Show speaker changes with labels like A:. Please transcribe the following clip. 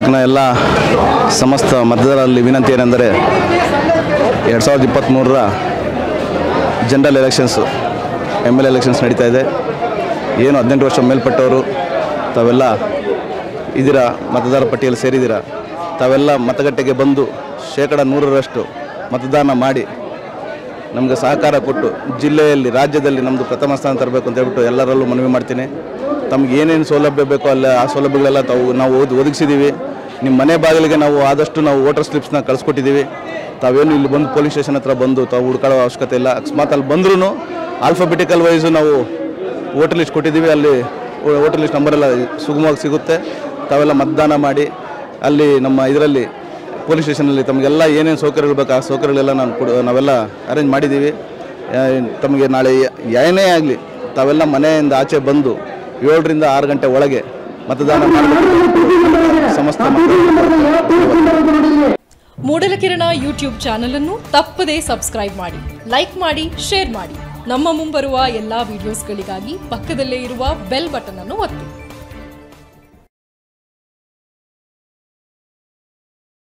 A: ತಾಲೂಕಿನ ಎಲ್ಲ ಸಮಸ್ತ ಮತದಾರರಲ್ಲಿ ವಿನಂತಿ ಏನೆಂದರೆ 2023ರ ಜನರಲ್ ಎಲೆಕ್ಷನ್ಸು MLA ಎಲೆಕ್ಷನ್ಸ್ ನಡೀತಾ ಇದೆ. ಏನು 18 ವರ್ಷ ಮೇಲ್ಪಟ್ಟವರು ತಾವೆಲ್ಲ ಇದ್ದೀರಾ, ಮತದಾರ ಪಟ್ಟಿಯಲ್ಲಿ ಸೇರಿದ್ದೀರಾ. ತಾವೆಲ್ಲ ಮತಗಟ್ಟೆಗೆ ಬಂದು 100% ಮತದಾನ ಮಾಡಿ ನಮಗೆ ಸಹಕಾರ ಕೊಟ್ಟು ಜಿಲ್ಲೆಯಲ್ಲಿ ರಾಜ್ಯದಲ್ಲಿ ನಮ್ಮದು ಪ್ರಥಮ ಸ್ಥಾನ ತರಬೇಕು ಅಂತ ಹೇಳ್ಬಿಟ್ಟು ಎಲ್ಲರಲ್ಲೂ ಮನವಿ ಮಾಡ್ತೀನಿ. ತಮಗೆ ಏನೇನು ಸೌಲಭ್ಯ ಬೇಕೋ ಅಲ್ಲ ಆ ಸೌಲಭ್ಯಗಳೆಲ್ಲ ನಾವು ಒದಗಿಸಿದ್ದೀವಿ. ನಿಮ್ಮ ಮನೆ ಬಾಗಿಲಿಗೆ ನಾವು ಆದಷ್ಟು ವೋಟರ್ ಸ್ಲಿಪ್ಸ್ನ ಕಳಿಸ್ಕೊಟ್ಟಿದ್ದೀವಿ. ತಾವೇನು ಇಲ್ಲಿ ಬಂದು ಪೊಲೀಸ್ ಸ್ಟೇಷನ್ ಹತ್ರ ಬಂದು ತಾವು ಹುಡ್ಕಾಡೋ ಅವಶ್ಯಕತೆ ಇಲ್ಲ. ಅಕಸ್ಮಾತ್ ಅಲ್ಲಿ ಬಂದ್ರೂ ಆಲ್ಫಾಬೆಟಿಕಲ್ ವೈಸು ನಾವು ವೋಟರ್ ಲಿಸ್ಟ್ ಕೊಟ್ಟಿದ್ದೀವಿ. ಅಲ್ಲಿ ವೋಟರ್ ಲಿಸ್ಟ್ ನಂಬರೆಲ್ಲ ಸುಗಮವಾಗಿ ಸಿಗುತ್ತೆ. ತಾವೆಲ್ಲ ಮತದಾನ ಮಾಡಿ ಅಲ್ಲಿ ನಮ್ಮ ಇದರಲ್ಲಿ ಪೊಲೀಸ್ ಸ್ಟೇಷನಲ್ಲಿ ತಮಗೆಲ್ಲ ಏನೇನು ಸೌಕರ್ಯಗಳು ಬೇಕು ಆ ಸೌಕರ್ಯಗಳೆಲ್ಲ ನಾವೆಲ್ಲ ಅರೇಂಜ್ ಮಾಡಿದ್ದೀವಿ. ತಮಗೆ ನಾಳೆ ಏನೇ ಆಗಲಿ ತಾವೆಲ್ಲ ಮನೆಯಿಂದ ಆಚೆ ಬಂದು 7ರಿಂದ 6 ಗಂಟೆ ಒಳಗೆ ಮತದಾನ ಮಾಡಬೇಕು. ಸಮಸ್ತ
B: ಮೂಡಲಕಿರಣ ಯೂಟ್ಯೂಬ್ ಚಾನೆಲ್ ಅನ್ನು ತಪ್ಪದೇ ಸಬ್ಸ್ಕ್ರೈಬ್ ಮಾಡಿ, ಲೈಕ್ ಮಾಡಿ, ಶೇರ್ ಮಾಡಿ. ನಮ್ಮ ಮುಂಬರುವ ಎಲ್ಲಾ ವಿಡಿಯೋಸ್ಗಳಿಗಾಗಿ ಪಕ್ಕದಲ್ಲೇ ಇರುವ ಬೆಲ್ ಬಟನ್ ಅನ್ನು ಒತ್ತಿ.